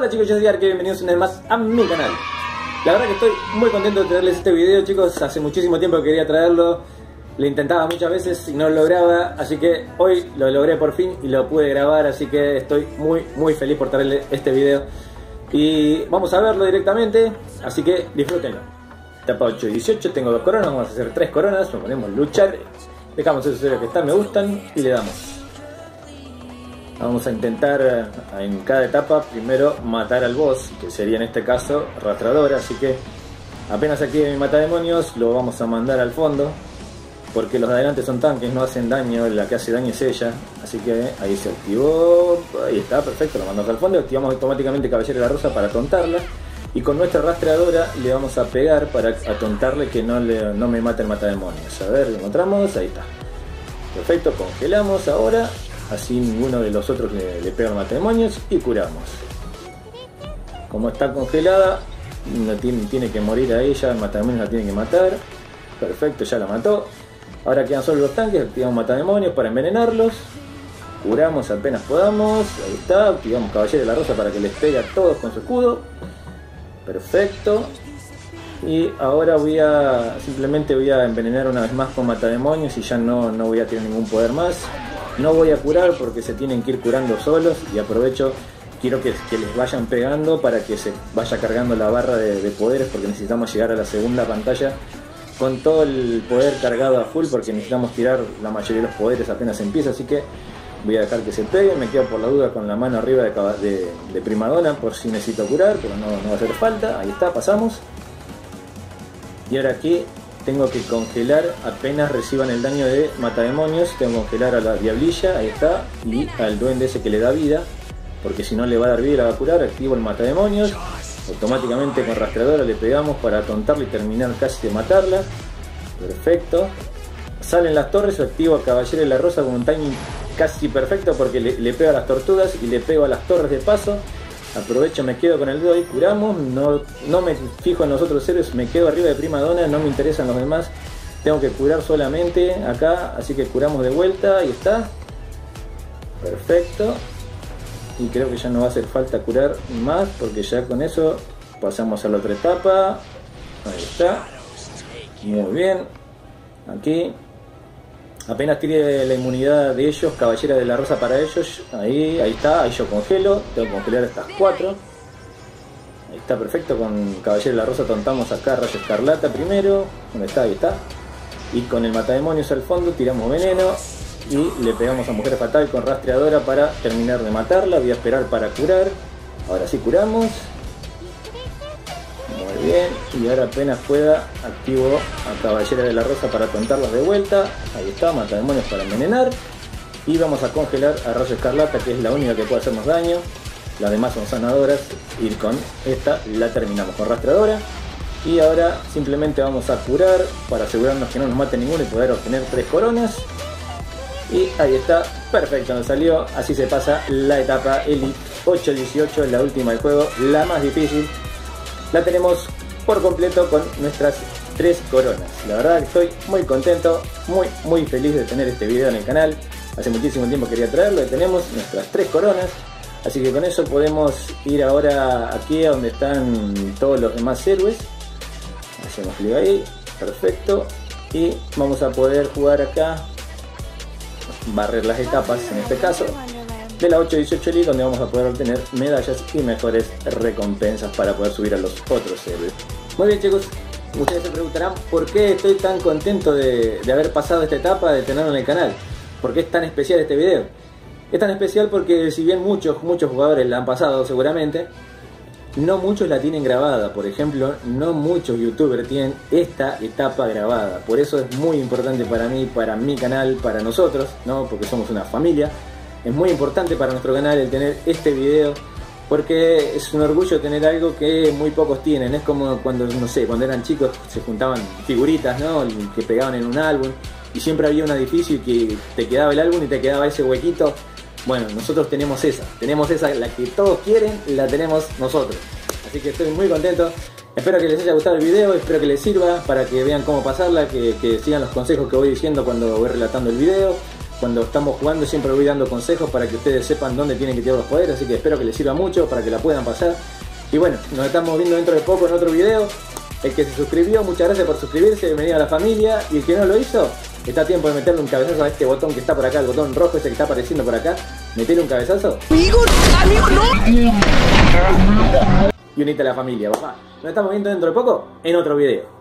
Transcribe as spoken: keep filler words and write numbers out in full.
Hola chicos, yo soy Arque, bienvenidos una vez más a mi canal. La verdad que estoy muy contento de traerles este video, chicos. Hace muchísimo tiempo que quería traerlo. Lo intentaba muchas veces y no lo lograba, así que hoy lo logré por fin y lo pude grabar, así que estoy muy muy feliz por traerles este video. Y vamos a verlo directamente, así que disfrútenlo. Etapa ocho y dieciocho, tengo dos coronas, vamos a hacer tres coronas, nos ponemos luchar, dejamos esos héroes que están, me gustan y le damos. Vamos a intentar en cada etapa primero matar al boss, que sería en este caso Rastradora, así que apenas active mi matademonios lo vamos a mandar al fondo, porque los de adelante son tanques, no hacen daño, la que hace daño es ella, así que ahí se activó, ahí está, perfecto, lo mandamos al fondo, activamos automáticamente Caballero de la Rosa para atontarla, y con nuestra Rastradora le vamos a pegar para atontarle que no, le, no me mate el matademonios. A ver, lo encontramos, ahí está, perfecto, congelamos ahora. Así ninguno de los otros le, le pega el matademonios y curamos. Como está congelada, no tiene, tiene que morir a ella, el matademonios la tiene que matar. Perfecto, ya la mató. Ahora quedan solo los tanques, activamos matademonios para envenenarlos. Curamos apenas podamos, ahí está, activamos Caballero de la Rosa para que les pegue a todos con su escudo. Perfecto. Y ahora voy a, simplemente voy a envenenar una vez más con matademonios y ya no, no voy a tener ningún poder más. No voy a curar porque se tienen que ir curando solos y aprovecho, quiero que, que les vayan pegando para que se vaya cargando la barra de, de poderes, porque necesitamos llegar a la segunda pantalla con todo el poder cargado a full, porque necesitamos tirar la mayoría de los poderes apenas empieza, así que voy a dejar que se peguen. Me quedo por la duda con la mano arriba de, de, de Primadona por si necesito curar, pero no, no va a hacer falta. Ahí está, pasamos. Y ahora aquí tengo que congelar apenas reciban el daño de matademonios. Tengo que congelar a la diablilla, ahí está, y al duende ese que le da vida, porque si no le va a dar vida y la va a curar. Activo el matademonios, automáticamente con Rastradora le pegamos para atontarla y terminar casi de matarla. Perfecto. Salen las torres, activo a Caballero de la Rosa con un timing casi perfecto, porque le, le pego a las tortugas y le pego a las torres de paso. Aprovecho, me quedo con el dedo y curamos, no, no me fijo en los otros héroes, me quedo arriba de Primadona, no me interesan los demás, tengo que curar solamente acá, así que curamos de vuelta, ahí está, perfecto, y creo que ya no va a hacer falta curar más, porque ya con eso pasamos a la otra etapa, ahí está, muy bien, aquí, apenas tire la inmunidad de ellos, Caballera de la Rosa para ellos, ahí, ahí está, ahí yo congelo, tengo que congelar estas cuatro, ahí está perfecto, con Caballero de la Rosa tontamos acá Rayo Escarlata primero, ¿dónde está? Ahí está, y con el matademonios al fondo tiramos veneno, y le pegamos a Mujer Fatal con Rastreadora para terminar de matarla. Voy a esperar para curar, ahora sí curamos. Muy bien, y ahora apenas pueda activo a Caballera de la Rosa para tontarlos de vuelta. Ahí está, matademonios para envenenar. Y vamos a congelar a Rayo Escarlata, que es la única que puede hacernos daño. Las demás son sanadoras y con esta la terminamos con Rastradora. Y ahora simplemente vamos a curar para asegurarnos que no nos mate ninguno y poder obtener tres coronas. Y ahí está, perfecto, nos salió. Así se pasa la etapa Elite ocho dieciocho, la última del juego, la más difícil. La tenemos por completo con nuestras tres coronas. La verdad que estoy muy contento, muy muy feliz de tener este video en el canal. Hace muchísimo tiempo quería traerlo y tenemos nuestras tres coronas. Así que con eso podemos ir ahora aquí a donde están todos los demás héroes. Hacemos clic ahí, perfecto. Y vamos a poder jugar acá, barrer las etapas en este caso de la ocho dieciocho Elite, donde vamos a poder obtener medallas y mejores recompensas para poder subir a los otros héroes. Muy bien chicos, ustedes se preguntarán por qué estoy tan contento de, de haber pasado esta etapa, de tenerlo en el canal. ¿Por qué es tan especial este video? Es tan especial porque si bien muchos, muchos jugadores la han pasado seguramente, no muchos la tienen grabada. Por ejemplo, no muchos youtubers tienen esta etapa grabada. Por eso es muy importante para mí, para mi canal, para nosotros, ¿no? Porque somos una familia. Es muy importante para nuestro canal el tener este video, porque es un orgullo tener algo que muy pocos tienen. Es como cuando, no sé, cuando eran chicos se juntaban figuritas, ¿no? Que pegaban en un álbum y siempre había un edificio y que te quedaba el álbum y te quedaba ese huequito. Bueno, nosotros tenemos esa, tenemos esa, la que todos quieren, la tenemos nosotros. Así que estoy muy contento. Espero que les haya gustado el video, espero que les sirva para que vean cómo pasarla, que, que sigan los consejos que voy diciendo cuando voy relatando el video. cuando estamos jugando siempre voy dando consejos para que ustedes sepan dónde tienen que tirar los poderes, así que espero que les sirva mucho para que la puedan pasar. Y bueno, nos estamos viendo dentro de poco en otro video. El que se suscribió, muchas gracias por suscribirse, bienvenido a la familia. Y el que no lo hizo, está a tiempo de meterle un cabezazo a este botón que está por acá, el botón rojo ese que está apareciendo por acá. Metele un cabezazo. Amigo, amigo, no. Y unite a la familia, papá. Nos estamos viendo dentro de poco en otro video.